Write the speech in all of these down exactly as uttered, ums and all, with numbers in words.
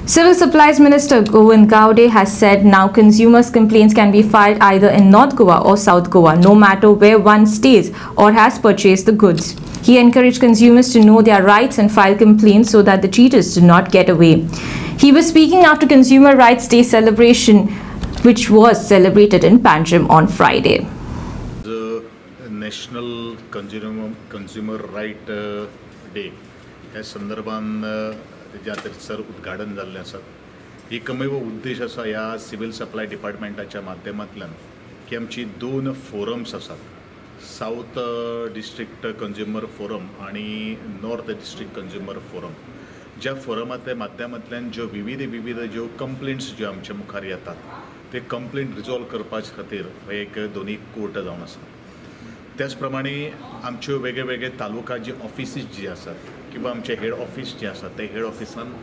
Civil Supplies Minister Govind Gowde has said now consumers' complaints can be filed either in North Goa or South Goa, no matter where one stays or has purchased the goods. He encouraged consumers to know their rights and file complaints so that the cheaters do not get away. He was speaking after Consumer Rights Day celebration, which was celebrated in Panjim on Friday. The National Consumer Consumer Right Day ह्या संदर्भान तेच्या sir उद्घाटन जाल्लें आसा. एकमेव उद्देश आसा ह्या civil supply डिपार्टमेंटाच्या माध्यमांतल्यान की आमची दोन फोरम्स आसात, साउथ डिस्ट्रिक्ट कंज्युमर फोरम आणि नॉर्थ डिस्ट्रिक्ट कंज्युमर फोरम. ज्या फोरमांतल्या माध्यमांतल्यान ज्यो विविध विविध ज्यो कंप्लेंट्स ज्यो आमच्या मुखार येतात ते कंप्लेंट रिजॉल्व करपाचे खातीर एक दोन्ही कोर्ट जावन आसा. त्याच प्रमाणे आमच्यो वेगळे वेगळे तालुका जी ऑफिसीस जी आसात किंवा आमचे हेड ऑफिस जे आसा ते हेड ऑफिसान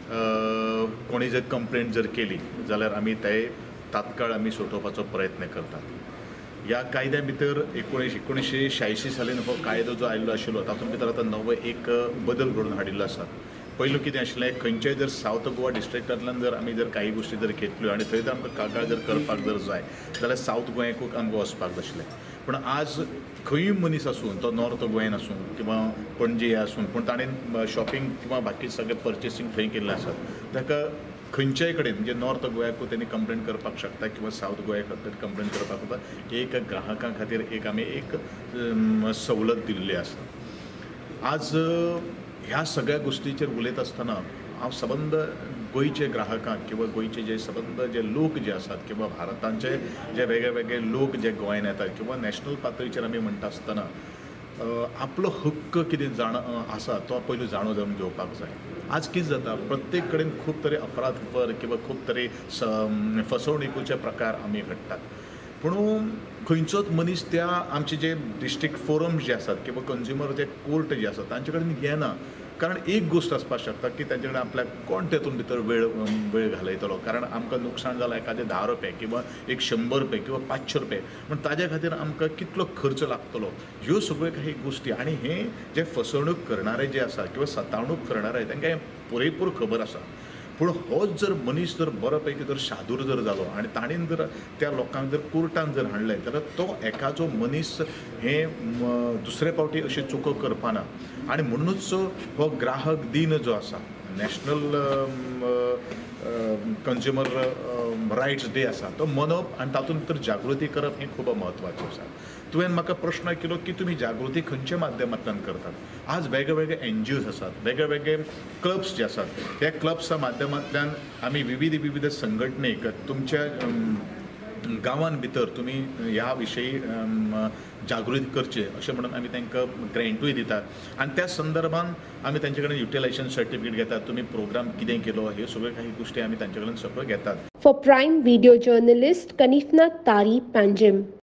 कोणी जर कंप्लेंट जर केली जाल्यार आमी ते तात्काळ आमी सोडोवपाचो प्रयत्न करतात. ह्या कायद्या भितर एकोणीस एकोणीसशे शहाऐंशी सालीन हो कायदो जो आयिल्लो आशिल्लो तातूंत भितर आतां नवो एक बदल घडून हाडिल्लो आसा. पयलो कितें आशिल्लें, खंयच्याय जर साउथ गोवा डिस्ट्रिक्टांतल्यान जर आमी जर काही गोश्टी जर घेतल्यो आनी थंय जर आमकां कागाळ जर करपाक जर जाय जाल्यार साउथ गोंयाकूच आमकां वचपाक जाय. पण आज खंयूय मनीस आसूं, तो नॉर्थ गोंयान आसूं किंवा पणजे आसूं, पूण ताणें शॉपिंग किंवा बाकी सगळें पर्चेसींग थंय केल्लें आसा, ताका खंयच्याय कडेन म्हणजे नॉर्थ गोंयाकूच तेणी कंप्लेंट करपाक शकता किंवा साउथ गोंया खातीर कंप्लेंट करपाक शकता. एक ग्राहकां खातीर एक आमी एक सवलत दिल्ली आसा. आज ह्या सगळ्या गोष्टीचेर उलयत आसतना हांव सबंद गोंयचे ग्राहकांक किंवा गोंयचे जे सबंद जे लोक जे आसात किंवा भारतांचे जे वेगळे वेगळे लोक जे गोंयान येतात किंवा नॅशनल पातळीचेर आमी म्हणटा आसतना आपलो हक्क कितें जाण आसा तो पयलू जाणो जावन घेवपाक जाय. आज कितें जाता, प्रत्येक कडेन खूब तरे अफरातफर किंवा खूब तरे फसवणुकीचे प्रकार आमी घडटात. पूण खंयचोच मनीस त्या आमचे जे डिस्ट्रिक्ट फोरम जे आसात किंवा कंज्युमर जे कोर्ट जे आसात तांचे कडेन येना. कारण एक गोष्ट आसपाक शकता की तांचे कडेन आपल्याक कोण तेतून भितर वेळ वेळ घालयतलो. कारण आमकां नुकसाण जालां एखादें धा रुपये किंवा एक शंबर रुपये किंवा पांचशे रुपये, पण ताज्या खातीर आमकां कितलो खर्च लागतलो, ह्यो सगळ्यो काही गोश्टी. आनी हे जे फसवणूक करणारे जे आसा किंवा सतावणूक करणारे तांकां पुरेपूर खबर आसा. पूण होच जर मनीस जर बरो पैकी जर शादूर जर जालो आनी ताणेन जर त्या लोकांक जर कोर्टान जर हाडलें जाल्यार तो एकाचो मनीस हे दुसरे फावटी अशी चुको करपाना. आनी म्हणूनच हो ग्राहक दिन जो आसा, नॅशनल कंज्युमर रायट्स डे आसा तो मनोवप आनी तातूंत भितर जागृती करप हें खूब म्हत्वाचें आसा. तुवें म्हाका प्रश्न केलो की तुमी जागृती खंयच्या माध्यमांतल्यान करतात. आज वेगळे वेगळे एन जी ओज आसात, वेगळे वेगळे क्लब्स जे आसात, त्या क्लब्सा माध्यमांतल्यान आमी विविध विविध संघटनेक तुमच्या गांवांत भितर तुमी ह्या विशयी जागृती करचे अशें म्हणून आमी तांकां ग्रँटूय दितात. आनी त्या संदर्भान आमी तांचे कडेन युटिलायझेशन सर्टिफिकेट घेतात. तुमी प्रोग्राम कितें केलो हे सगळ्यो काही गोश्टी आमी तांचे कडेन सगळ्यो घेतात. For prime video journalist Kanifnath Tari, Panjim.